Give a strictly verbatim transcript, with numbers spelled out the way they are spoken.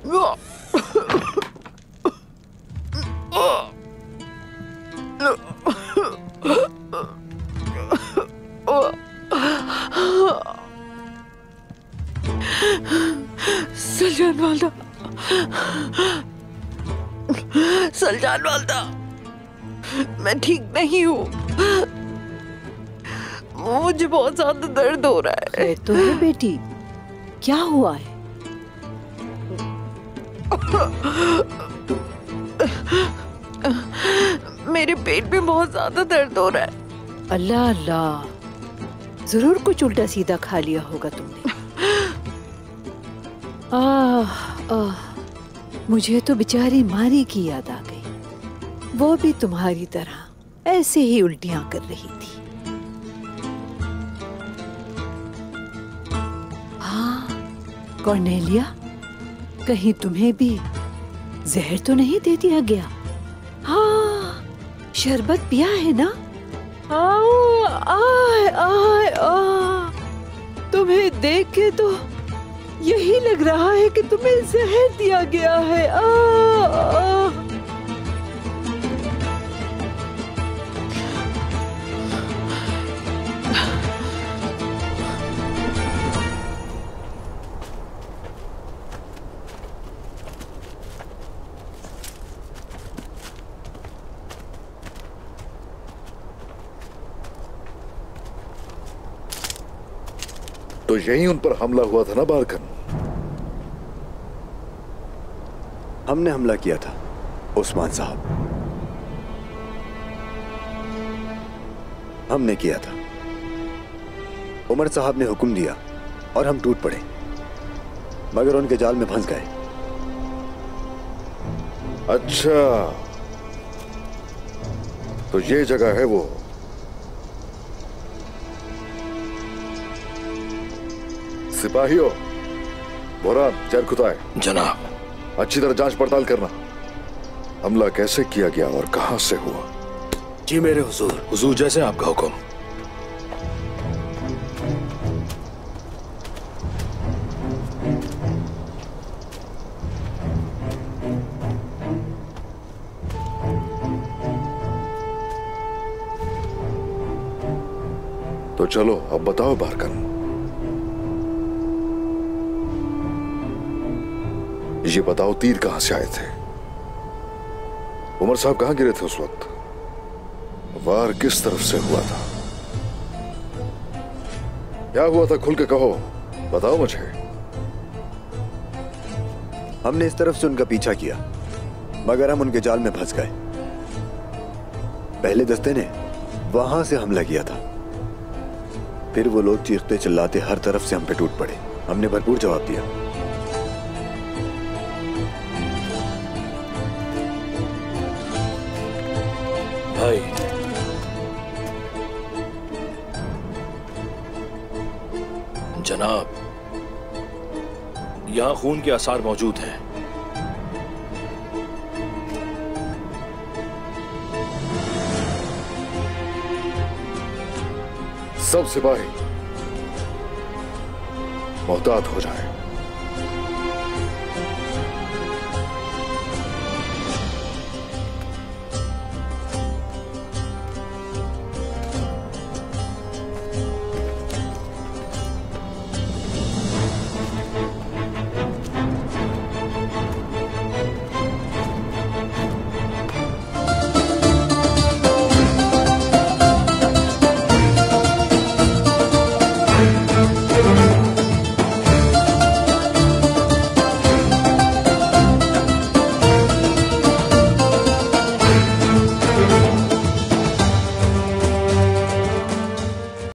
सलजान वालदा, सलजान वालदा, मैं ठीक नहीं हूँ। मुझे बहुत ज्यादा दर्द हो रहा है। खैर तो है बेटी, क्या हुआ है? मेरे पेट में बहुत ज्यादा दर्द हो रहा है। अल्लाह अल्लाह, जरूर कुछ उल्टा सीधा खा लिया होगा तुमने। आह आह, मुझे तो बेचारी मारी की याद आ गई। वो भी तुम्हारी तरह ऐसे ही उल्टियां कर रही थी। हाँ कॉर्नेलिया, कहीं तुम्हें भी जहर तो नहीं दे दिया गया? हाँ, शरबत पिया है ना? आए आए आ, तुम्हें देख के तो यही लग रहा है कि तुम्हें जहर दिया गया है। आ, आ, तो यही उन पर हमला हुआ था ना बारकन? हमने हमला किया था उस्मान साहब, हमने किया था। उमर साहब ने हुक्म दिया और हम टूट पड़े, मगर उनके जाल में फंस गए। अच्छा, तो ये जगह है वो। सिपाहियों, बोरान चरखुताए। जनाब। अच्छी तरह जांच पड़ताल करना, हमला कैसे किया गया और कहां से हुआ। जी मेरे हुजूर। हुजूर जैसे आपका हुक्म। तो चलो अब बताओ बारकन, ये बताओ तीर कहां से आए थे? उमर साहब कहां गिरे थे उस वक्त? वार किस तरफ से हुआ था? क्या हुआ था, खुल के कहो, बताओ मुझे। हमने इस तरफ से उनका पीछा किया, मगर हम उनके जाल में फंस गए। पहले दस्ते ने वहां से हमला किया था, फिर वो लोग चीखते चिल्लाते हर तरफ से हम पे टूट पड़े। हमने भरपूर जवाब दिया। भाई, जनाब, यहां खून के आसार मौजूद हैं। सब सिपाही मोहतात हो जाए।